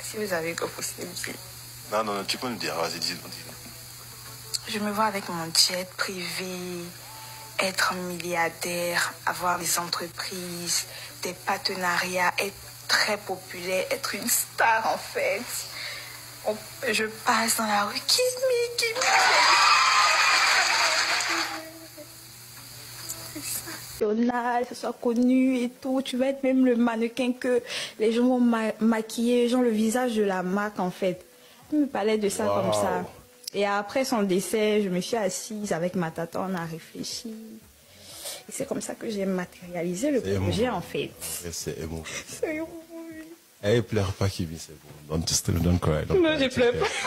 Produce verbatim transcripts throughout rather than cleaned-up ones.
Si vous avez que possible. Non, non, non, tu peux nous dire. Vas-y, dis-nous. Je me vois avec mon jet privé, être milliardaire, avoir des entreprises, des partenariats, être très populaire, être une star en fait. On, je passe dans la rue, kiss me, kiss me. Que ce soit connu et tout, tu vas être même le mannequin que les gens vont ma maquiller, genre le visage de la marque en fait. Il me parlait de ça wow. Comme ça. Et après son décès, je me suis assise avec ma tata, on a réfléchi. Et c'est comme ça que j'ai matérialisé le projet émouvant. En fait. C'est émouvant. C'est émouvant. Elle pleure pas, Kimi, c'est bon. Don't, still, don't cry. Don't non, cry, je pleure pas.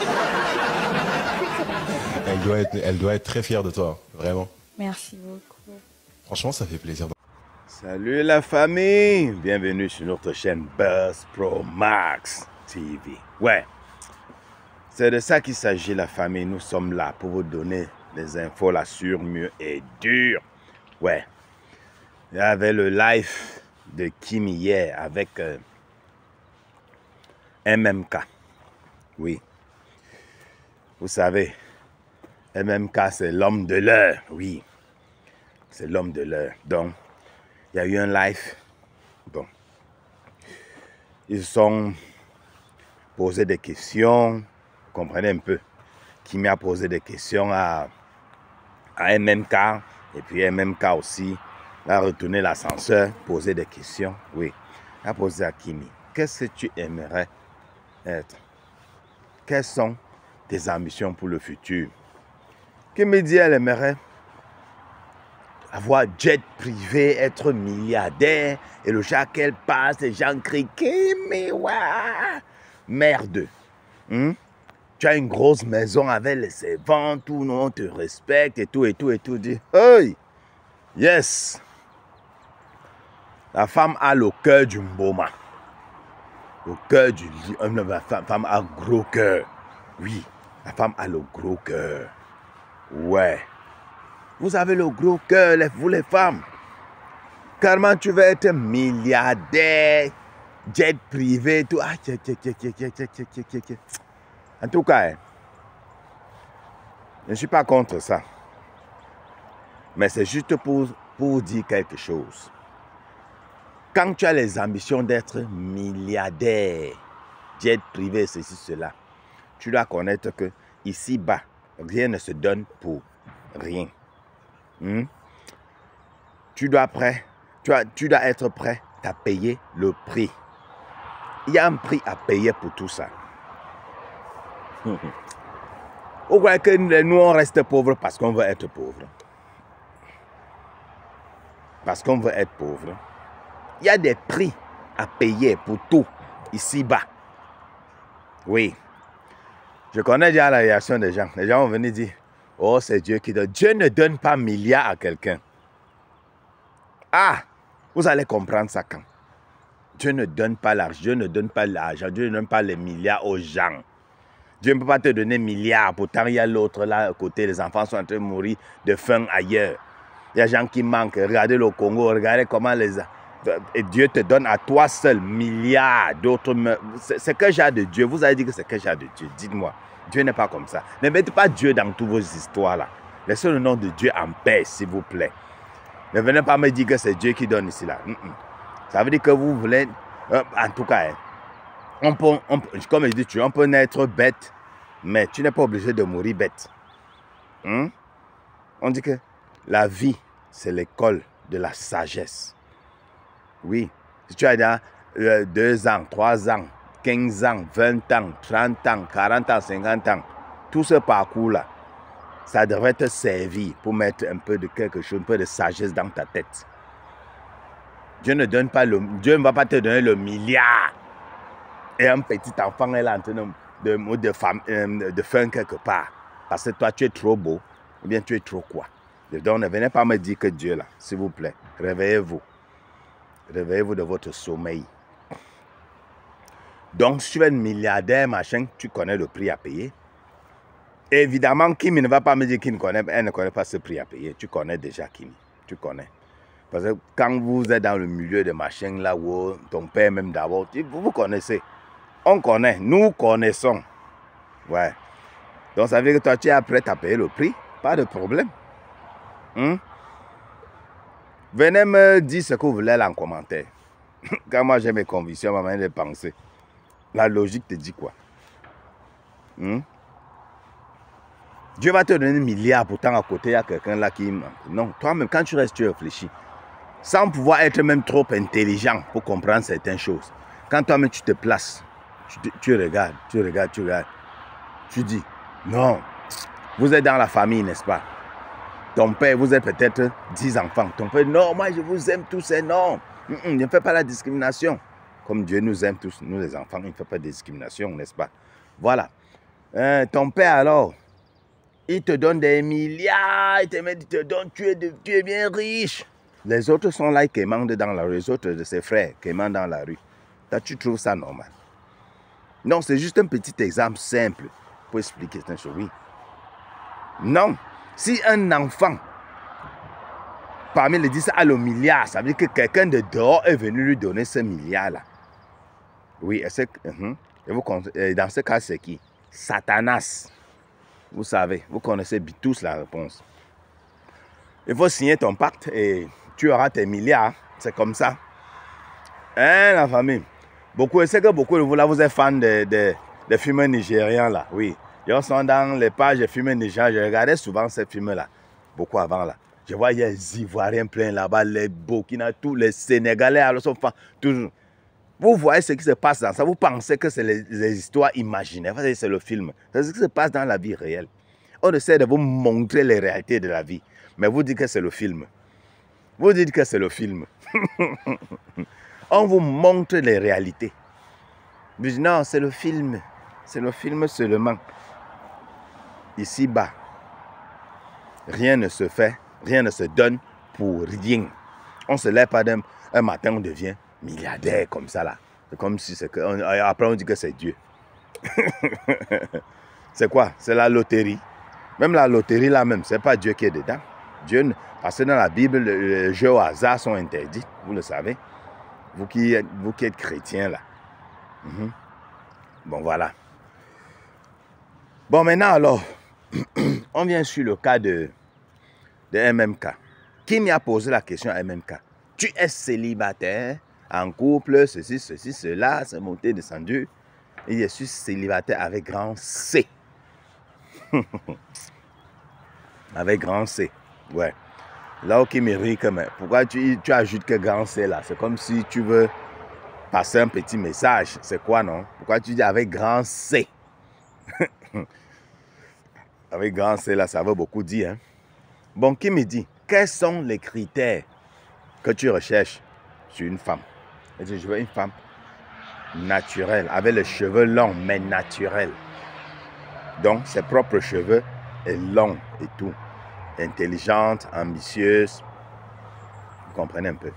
elle, doit être, elle doit être très fière de toi, vraiment. Merci beaucoup. Franchement, ça fait plaisir. Salut la famille, bienvenue sur notre chaîne Buzz Pro Max T V. Ouais, c'est de ça qu'il s'agit la famille. Nous sommes là pour vous donner des infos là sur mieux et dur. Ouais, il y avait le live de Kimi hier avec euh, M M K. Oui, vous savez, M M K c'est l'homme de l'heure. Oui, c'est l'homme de l'heure. Donc, il y a eu un live. Bon, ils sont posé des questions. Vous comprenez un peu. Kimi a posé des questions à, à M M K. Et puis M M K aussi a retourné l'ascenseur, posé des questions. Oui, il a posé à Kimi. Qu'est-ce que tu aimerais être? Quelles sont tes ambitions pour le futur? Kimi dit elle aimerait avoir jet privé, être milliardaire. Et le jour qu'elle passe, les gens crient Kimi, ouais. Merde. Hmm? Tu as une grosse maison avec les servants, tout le monde te respecte et tout, et tout, et tout. Dit, hey, yes. La femme a le cœur du mboma. Le cœur du lion. La femme a gros cœur. Oui, la femme a le gros cœur. Ouais. Vous avez le gros cœur, vous les femmes. Carrément, tu veux être milliardaire, jet privé, tout. Ah, tchè, tchè, tchè, tchè, tchè, tchè, tchè, tchè. En tout cas, je ne suis pas contre ça. Mais c'est juste pour, pour dire quelque chose. Quand tu as les ambitions d'être milliardaire, jet privé, ceci, cela, tu dois connaître que ici-bas, rien ne se donne pour rien. Hmm? Tu dois prêt, tu, as, tu dois être prêt à payer le prix. Il y a un prix à payer pour tout ça. Vous croyez que nous on reste pauvres parce qu'on veut être pauvres? Parce qu'on veut être pauvre. Il y a des prix à payer pour tout ici-bas. Oui. Je connais déjà la réaction des gens. Les gens vont venir dire, oh, c'est Dieu qui donne. Dieu ne donne pas milliards à quelqu'un. Ah, vous allez comprendre ça quand. Dieu ne donne pas l'argent, Dieu ne donne pas l'argent, Dieu ne donne pas les milliards aux gens. Dieu ne peut pas te donner milliards, pourtant il y a l'autre là à côté, les enfants sont en train de mourir de faim ailleurs. Il y a des gens qui manquent, regardez le Congo, regardez comment les... Et Dieu te donne à toi seul milliards d'autres... C'est que j'ai de Dieu, vous avez dit que c'est que j'ai de Dieu, dites-moi. Dieu n'est pas comme ça. Ne mettez pas Dieu dans toutes vos histoires là. Laissez le nom de Dieu en paix, s'il vous plaît. Ne venez pas me dire que c'est Dieu qui donne ici là. Mm -mm. Ça veut dire que vous voulez... Euh, en tout cas, on peut, on, comme je dis, tu, on peut naître bête, mais tu n'es pas obligé de mourir bête. Hmm? On dit que la vie, c'est l'école de la sagesse. Oui. Si tu as dans, euh, deux ans, trois ans, quinze ans, vingt ans, trente ans, quarante ans, cinquante ans, tout ce parcours-là, ça devrait te servir pour mettre un peu de quelque chose, un peu de sagesse dans ta tête. Dieu ne donne pas le... Dieu ne va pas te donner le milliard. Et un petit enfant est là en train de, de, de, femme, de faim quelque part. Parce que toi, tu es trop beau. Ou bien tu es trop quoi. Donc, ne venez pas me dire que Dieu là, s'il vous plaît. Réveillez-vous. Réveillez-vous de votre sommeil. Donc, si tu es un milliardaire, machin, tu connais le prix à payer. Et évidemment, Kimi ne va pas me dire qu'il ne connaît, elle ne connaît pas ce prix à payer. Tu connais déjà Kimi. Tu connais. Parce que quand vous êtes dans le milieu de machin là où ton père même d'abord, vous vous connaissez. On connaît, nous connaissons. Ouais. Donc ça veut dire que toi, tu es prêt à payer le prix. Pas de problème. Hum? Venez me dire ce que vous voulez là en commentaire. Quand moi j'ai mes convictions, ma manière de penser. La logique te dit quoi? Hum? Dieu va te donner un milliard, pourtant à côté, il y a quelqu'un là qui... Non, toi-même, quand tu restes, tu réfléchis. Sans pouvoir être même trop intelligent pour comprendre certaines choses. Quand toi-même tu te places, tu, te, tu regardes, tu regardes, tu regardes. Tu dis, non, vous êtes dans la famille, n'est-ce pas? Ton père, vous êtes peut-être dix enfants. Ton père, non, moi je vous aime tous, et non. Mm -mm, ne fais pas la discrimination. Comme Dieu nous aime tous, nous les enfants, il ne fait pas de discrimination, n'est-ce pas? Voilà. Euh, ton père alors, il te donne des milliards, il te, met, il te donne, tu es, de, tu es bien riche. Les autres sont là, qui quémandent dans la rue, les autres de ses frères qui quémandent dans la rue. Toi, tu trouves ça normal? Non, c'est juste un petit exemple simple pour expliquer cette chose. Oui. Non, si un enfant, parmi les dix, a le milliard, ça veut dire que quelqu'un de dehors est venu lui donner ce milliard-là. Oui, et uh -huh. dans ce cas, c'est qui? Satanas. Vous savez, vous connaissez tous la réponse. Il faut signer ton pacte et tu auras tes milliards. C'est comme ça. Hein, la famille? Beaucoup, je sais que beaucoup de vous là, vous êtes fans des de, de films nigérians là. Oui. Ils sont dans les pages de films nigérians. Je regardais souvent ces films-là. Beaucoup avant là. Je vois, il y a les Ivoiriens plein là-bas, les Burkina, tous les Sénégalais, alors sont fans, toujours. Vous voyez ce qui se passe dans ça. Vous pensez que c'est les, les histoires imaginaires. C'est le film. C'est ce qui se passe dans la vie réelle. On essaie de vous montrer les réalités de la vie. Mais vous dites que c'est le film. Vous dites que c'est le film. On vous montre les réalités. Vous dites non, c'est le film. C'est le film seulement. Ici-bas, rien ne se fait, rien ne se donne pour rien. On se lève pas d'un un matin, on devient milliardaire comme ça là. C'est comme si c'est que... On, après on dit que c'est Dieu. C'est quoi? C'est la loterie. Même la loterie là même, c'est pas Dieu qui est dedans. Dieu, parce que dans la Bible, les jeux au hasard sont interdits, vous le savez. Vous qui êtes, vous qui êtes chrétiens là. Mm-hmm. Bon, voilà. Bon, maintenant alors, on vient sur le cas de, de M M K. Qui m'y a posé la question à M M K? Tu es célibataire, en couple, ceci, ceci, cela, c'est monté, descendu. Et je suis célibataire avec grand C. Avec grand C. Ouais. Là où qui me rit quand même. Pourquoi tu, tu ajoutes que grand C là? C'est comme si tu veux passer un petit message. C'est quoi non? Pourquoi tu dis avec grand C? Avec grand C là, ça veut beaucoup dire. Hein? Bon, qui me dit, quels sont les critères que tu recherches sur une femme? Je dis, je veux une femme naturelle, avec les cheveux longs, mais naturels. Donc, ses propres cheveux et longs et tout. Intelligente, ambitieuse. Vous comprenez un peu?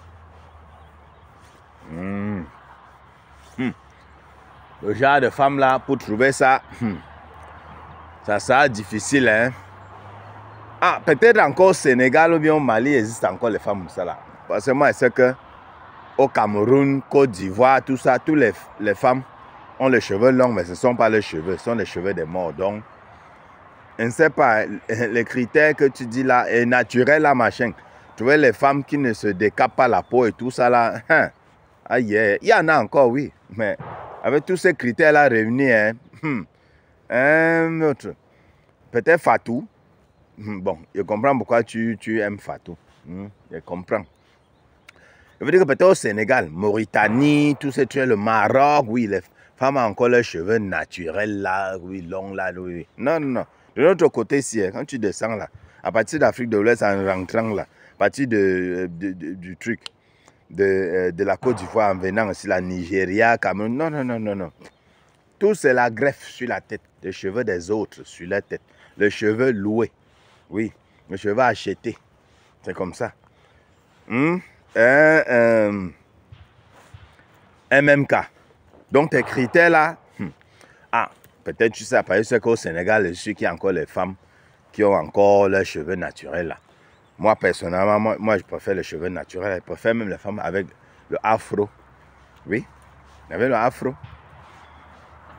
Mmh. Mmh. Le genre de femme là, pour trouver ça, mmh. ça sera difficile. Hein? Ah, peut-être encore au Sénégal ou bien au Mali, il existe encore les femmes comme ça là. Parce que moi, je sais que au Cameroun, Côte d'Ivoire, tout ça, toutes les, les femmes ont les cheveux longs, mais ce ne sont pas les cheveux, ce sont les cheveux des morts. Donc, je ne sais pas, les critères que tu dis là, est naturel là, machin. Tu vois les femmes qui ne se décapent pas la peau et tout ça là, hein, aïe, il y en a encore, oui, mais avec tous ces critères là réunis, hein, hum, un autre, peut-être Fatou. Bon, je comprends pourquoi tu, tu aimes Fatou. Hum, je comprends. Je veux dire que peut-être au Sénégal, Mauritanie, tout ça, tu es le Maroc, oui, les femmes ont encore leurs cheveux naturels là, oui, longs là, oui, oui. Non, non, non. De l'autre côté, si, quand tu descends là, à partir d'Afrique de l'Ouest en rentrant là, à partir de, de, de, du truc, de, de la Côte d'Ivoire en venant aussi, la Nigeria, Cameroun, non, non, non, non, non. Tout c'est la greffe sur la tête, les cheveux des autres sur la tête, les cheveux loués, oui, les cheveux achetés, c'est comme ça. Hum? Un, un M M K. Donc tes critères là, hum. Ah, peut-être tu sais, parce que qu'au Sénégal, je sais qu'il y a encore les femmes qui ont encore leurs cheveux naturels là. Moi personnellement, moi, moi je préfère les cheveux naturels, je préfère même les femmes avec le afro. Oui, avec le afro.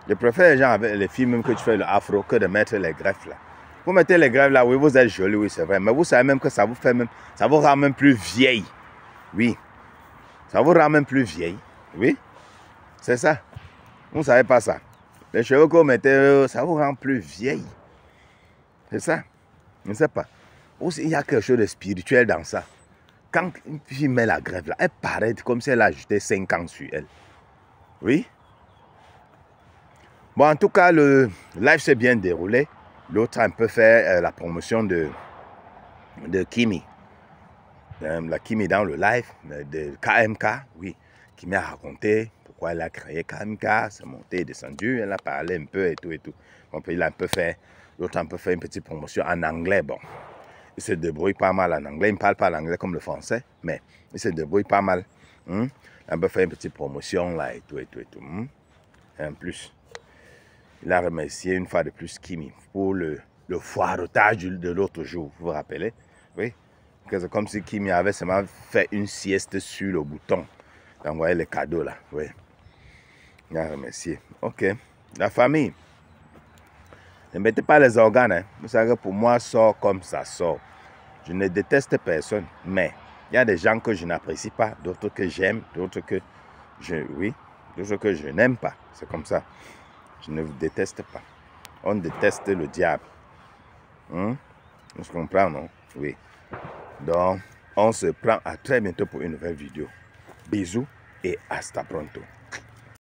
Je préfère les gens avec les filles même que tu fais le afro que de mettre les greffes là. Vous mettez les greffes là, oui, vous êtes jolie, oui, c'est vrai. Mais vous savez même que ça vous fait même, ça vous rend même plus vieille. Oui. Ça vous rend même plus vieille. Oui. C'est ça. Vous ne savez pas ça. Les cheveux que vous mettez, ça vous rend plus vieille. C'est ça. Je ne sais pas. Aussi, il y a quelque chose de spirituel dans ça. Quand une fille met la greffe là, elle paraît comme si elle a ajouté cinq ans sur elle. Oui. Bon, en tout cas, le live s'est bien déroulé. L'autre a un peu fait euh, la promotion de, de Kimi. Euh, la Kimi dans le live de K M K, oui. Kimi a raconté pourquoi elle a créé K M K, c'est monté et descendu, elle a parlé un peu et tout et tout. Donc, il a un peu fait, l'autre a un peu fait une petite promotion en anglais. Bon, il se débrouille pas mal en anglais. Il ne parle pas l'anglais comme le français, mais il se débrouille pas mal. Hein? Il a un peu fait une petite promotion là et tout et tout et tout. Hein? Et en plus, il a remercié une fois de plus Kimi pour le, le foiretage de l'autre jour, vous vous rappelez? Oui. C'est comme si Kimi avait seulement fait une sieste sur le bouton d'envoyer les cadeaux là. Oui. Il a remercié. Ok. La famille. Ne mettez pas les organes. Hein. Vous savez que pour moi, sort comme ça sort. Je ne déteste personne. Mais il y a des gens que je n'apprécie pas, d'autres que j'aime, d'autres que je. Oui. D'autres que je n'aime pas. C'est comme ça. Je ne vous déteste pas. On déteste le diable. Hum? On se comprend, non? Oui. Donc, on se prend à très bientôt pour une nouvelle vidéo. Bisous et hasta pronto.